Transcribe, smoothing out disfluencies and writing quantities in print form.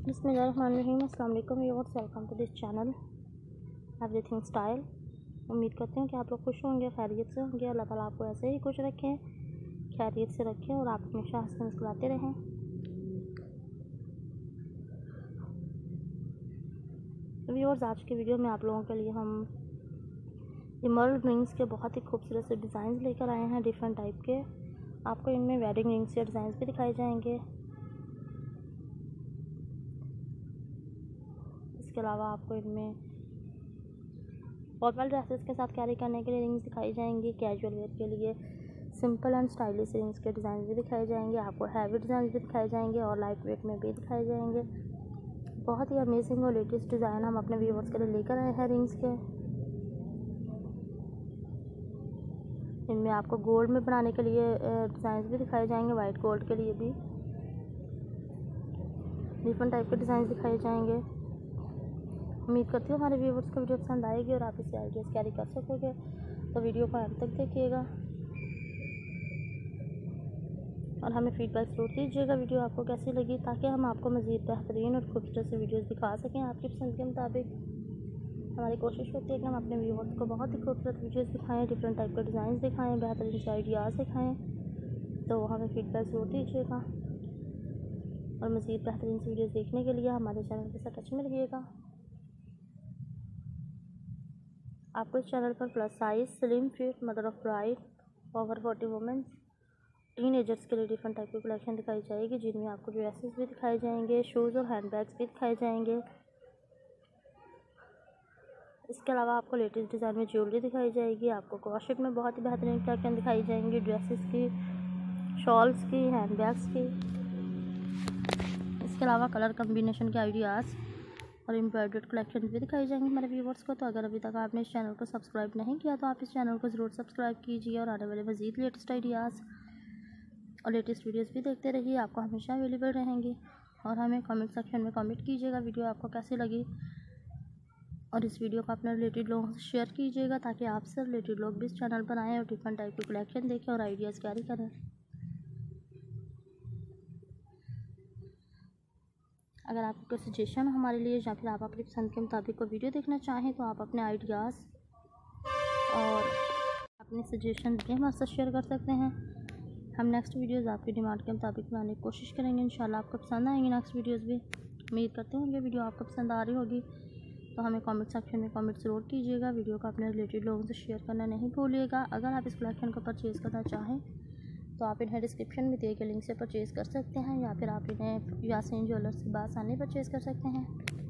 बिस्मिल्लाहिर्रहमानिर्रहीम। अस्सलाम वालेकुम viewers, welcome to this channel everything style. उम्मीद करते हैं कि आप लोग खुश होंगे, खैरियत से होंगे। अल्लाह ताला आपको ऐसे ही खुश रखें, खैरियत से रखें और आप हमेशा हंसते मुस्कुराते रहें। व्यूअर्स, आज की वीडियो में आप लोगों के लिए हम इमर्ल्ड रिंग्स के बहुत ही खूबसूरत से डिज़ाइन लेकर आए हैं, डिफरेंट टाइप के। आपको इनमें वेडिंग रिंग्स के डिज़ाइन भी दिखाए जाएंगे। इसके अलावा आपको इनमें फॉर्मल ड्रेसेस के साथ कैरी करने के लिए रिंग्स दिखाई जाएंगी। कैजुअल वेयर के लिए सिंपल एंड स्टाइलिश रिंग्स के डिज़ाइन भी दिखाए जाएंगे। आपको हैवी डिज़ाइन भी दिखाए जाएंगे और लाइट वेट में भी दिखाए जाएंगे। बहुत ही अमेजिंग और लेटेस्ट डिज़ाइन हम अपने व्यूअर्स के लिए लेकर आए हैं रिंग्स के। इनमें आपको गोल्ड में बनाने के लिए डिज़ाइन भी दिखाए जाएंगे, वाइट गोल्ड के लिए भी डिफरेंट टाइप के डिज़ाइन दिखाए जाएंगे। उम्मीद करती हूँ हमारे व्यूअर्स को वीडियो पसंद आएगी और आप इसे आइडियाज़ कैरी कर सकोगे, तो वीडियो को अंत तक देखिएगा और हमें फीडबैक ज़रूर दीजिएगा वीडियो आपको कैसी लगी, ताकि हम आपको मज़ीद बेहतरीन और खूबसूरत से वीडियोस दिखा सकें आपकी पसंद के मुताबिक। हमारी कोशिश होती है कि हम अपने व्यूअर्स को बहुत ही खूबसूरत वीडियोस दिखाएं, डिफरेंट टाइप के डिज़ाइन दिखाएं, बेहतरीन से आइडियाज़ दिखाएं। तो हमें फीडबैक ज़रूर दीजिएगा और मज़ीद बेहतरीन से वीडियोज़ देखने के लिए हमारे चैनल के साथ टच में रहिएगा। आपको इस चैनल पर plus size, slim fit, mother of bride, over 40 womens, teenagers के लिए डिफरेंट टाइप की कलेक्शन दिखाई जाएगी, जिनमें आपको ड्रेसेस भी दिखाए जाएंगे, शूज़ और हैंडबैग्स भी दिखाए जाएंगे। इसके अलावा आपको लेटेस्ट डिज़ाइन में ज्वेलरी दिखाई जाएगी। आपको क्रॉशेट में बहुत ही बेहतरीन कलेक्शन दिखाई जाएंगी, ड्रेसेस की, शॉल्स की, हैंडबैग्स की। इसके अलावा कलर कम्बिनेशन के आइडियाज़ और एम्ब्रॉयडर्ड कलेक्शन भी दिखाई जाएंगे हमारे व्यूवर्स को। तो अगर अभी तक आपने इस चैनल को सब्सक्राइब नहीं किया तो आप इस चैनल को ज़रूर सब्सक्राइब कीजिए और आने वाले मज़ीद लेटेस्ट आइडियाज़ और लेटेस्ट वीडियोस भी देखते रहिए। आपको हमेशा अवेलेबल रहेंगी और हमें कमेंट सेक्शन में कमेंट कीजिएगा वीडियो आपको कैसी लगी, और इस वीडियो को अपने रिलेटेड लोगों से शेयर कीजिएगा, ताकि आपसे रिलेटेड लोग भी इस चैनल पर आएँ और डिफरेंट टाइप की कलेक्शन देखें और आइडियाज़ कैरी करें। अगर आपको कोई सजेशन हमारे लिए या फिर आप अपनी पसंद के मुताबिक कोई वीडियो देखना चाहें, तो आप अपने आइडियाज़ और अपने सजेशन भी हमारे साथ शेयर कर सकते हैं। हम नेक्स्ट वीडियोज़ आपकी डिमांड के मुताबिक बनाने की कोशिश करेंगे। इंशाल्लाह आपको पसंद आएंगी नेक्स्ट वीडियोज़ भी। उम्मीद करते हैं ये वीडियो आपको पसंद आ रही होगी, तो हमें कमेंट सेक्शन में कमेंट ज़रूर कीजिएगा। वीडियो को अपने रिलेटेड लोगों से शेयर करना नहीं भूलिएगा। अगर आप इस कलेक्शन को परचेज़ करना चाहें तो आप इन्हें डिस्क्रिप्शन में दिए गए लिंक से परचेज़ कर सकते हैं, या फिर आप इन्हें यासीन ज्वेलर्स से बासानी परचेज़ कर सकते हैं।